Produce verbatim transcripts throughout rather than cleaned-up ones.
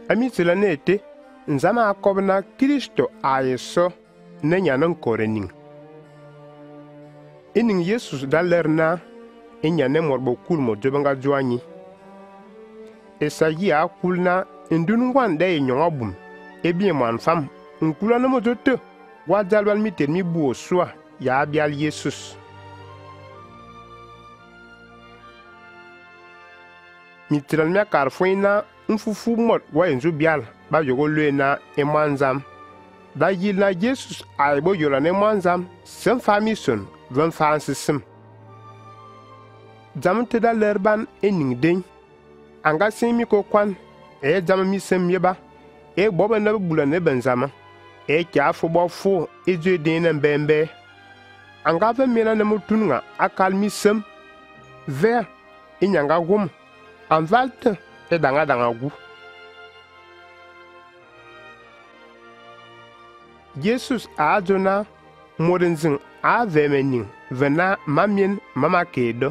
ami tilanete nzama akobna Kristo ayeso ne nyanan korening ining Jesus dalerna inyane morbo kulmo jobanga joanyi esayi akulna indun wande nyongabum ebi man fam nkula no mototo wajalwal miter mi buo soa ya bial Jesus mitral me karfoina mfufu mot wa enzu bial ba yogo lena e manzam da yilna Jesus ay bo yola ne manzam sem famison van fansisim jam te da lerban ening den anga simi ko kwan e jam mi sem yeba e boba na bula ne benzama e kya fo bo fo e je den na bembe anga fa mena na mutunga akal mi sem ver inyanga gum anvalte e danga danga gu Jesus a jona modenzin a vemening vena mamien mama kedo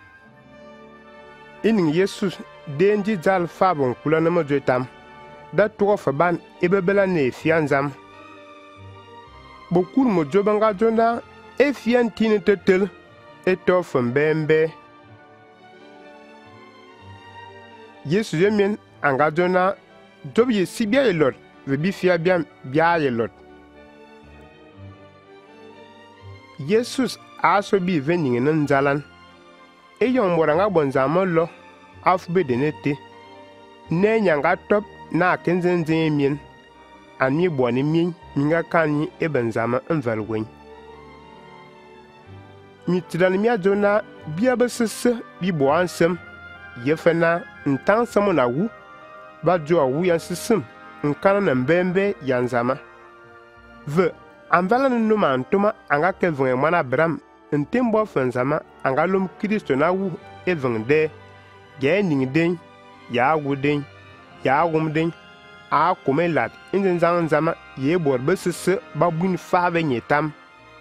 ining Jesus denji zal fabon kula na mojetam da to fa ban ebebela ne fianzam bokul mo jobanga jona e fiantine tetel e to fembembe Yesu yemen anga jona job ye sibia elot ve bi fia biam bia elot Jesus aso bi vening nan zalan e yon moranga bonzama lo afbe denete ne nyanga top na kenzenzen mien ami boni min minga kanyi e benzama envalwen mitran mi ajona bia besese bi bo ansem yefena ntan samo na wu ba jo awu yan sisim nkana na mbembe yanzama ve anvala no mantuma anga kevwen mana bram ntembo fenzama anga lom Kristo na wu evende ge ningden ya wuden ya wumden a komelat inzen zanzama ye borbe sese babun fave nyetam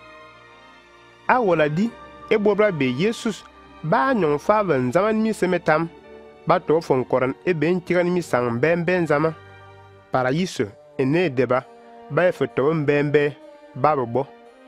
a wala di e bobra be Jesus ba nyon fave nzaman mi semetam ba to fon koran e ben tiran mi sang bembe nzama para yiso ene deba ba e foto mbembe babbo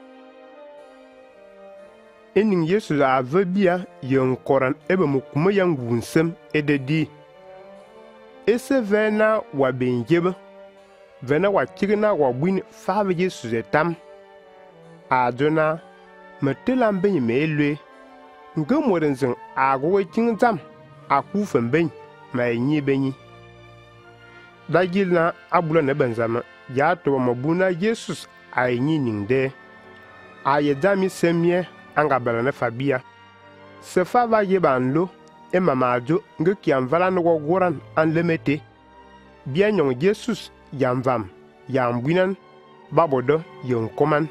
ening Jesus a vebia yon koran ebe mukuma yang wunsem ededi ese vena wa benjebe vena wa tigna wa buin fave Jesus etam adona metela mbenye melwe ngomorenzen agwo tingzam akufem ben ma enyi benyi dagilna abula ne benzama ya to mabuna Jesus ayenyi ningde ayedami semie anga bala ne fabia se fava yeban lo e mamajo nge kiamvala no goran an lemete bien yon Jesus yamvam yambuinan babodo yon koman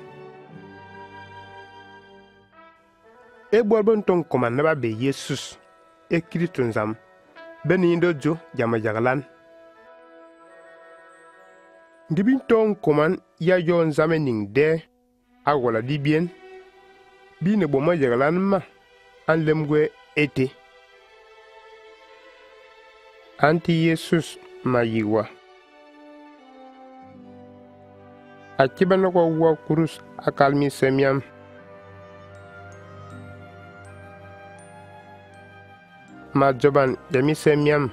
e borbon ton koman na be Jesus e Kristo nzam benindo jo jama jaglan ndibin ton koman ya yon zamening de agola di bien bine boma jaglan ma an lemgwe ete anti Jesus mayiwa akibana ko wa kurus akalmi semyam ma joban demi semyam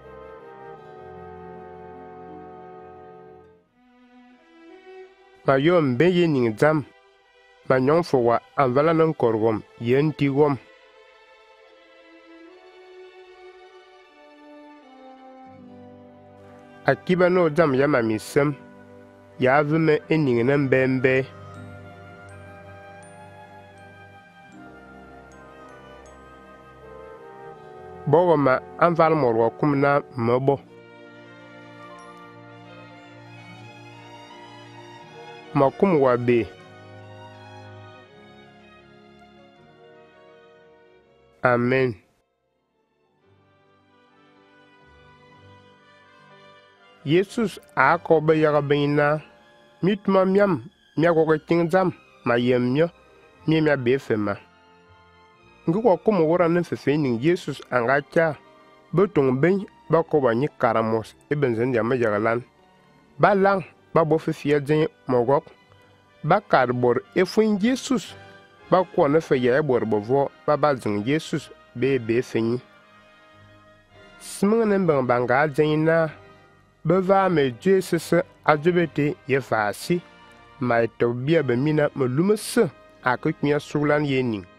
ma yom beye ning zam ma nyon fo wa anvala non korgom yenti gom akiba no zam ya mamisem ya vume ening nan bembe bogo ma anval morwa kumna mabo makum wa be amen Jesus a ko be yaga bina mitma miam mia ko tingzam ma yemyo mi mia be fema ngu ko ko mo wora ne fefe ning Jesus anga cha betung ben ba ko ba ni karamos e benzen ya majalan ba lang ba bo fe fia den mogok ba kar bor e fun Jesus ba ko na fe ya bor bo vo ba ba zin Jesus be be fini smene bang banga den ba va me Jesus ajubete ye fasi mai to bia be mina me lumus a ko knya sulan ye ni